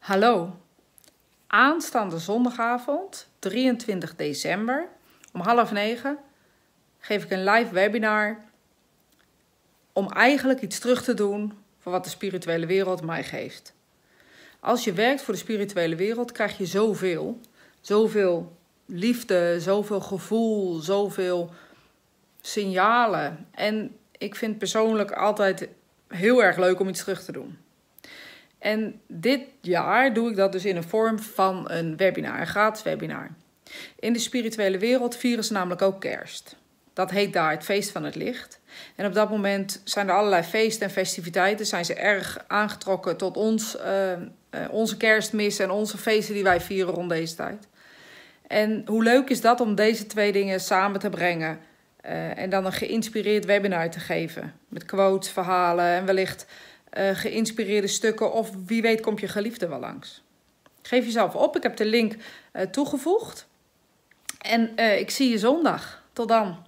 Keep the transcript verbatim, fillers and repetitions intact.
Hallo, aanstaande zondagavond, drieëntwintig december, om half negen, geef ik een live webinar om eigenlijk iets terug te doen voor wat de spirituele wereld mij geeft. Als je werkt voor de spirituele wereld, krijg je zoveel. Zoveel liefde, zoveel gevoel, zoveel signalen. En ik vind het persoonlijk altijd heel erg leuk om iets terug te doen. En dit jaar doe ik dat dus in een vorm van een webinar, een gratis webinar. In de spirituele wereld vieren ze namelijk ook kerst. Dat heet daar het feest van het licht. En op dat moment zijn er allerlei feesten en festiviteiten. Zijn ze erg aangetrokken tot ons, uh, uh, onze kerstmis en onze feesten die wij vieren rond deze tijd. En hoe leuk is dat om deze twee dingen samen te brengen. Uh, en dan een geïnspireerd webinar te geven. Met quotes, verhalen en wellicht uh, geïnspireerde stukken. Of wie weet komt je geliefde wel langs. Geef jezelf op. Ik heb de link uh, toegevoegd. En uh, ik zie je zondag. Tot dan.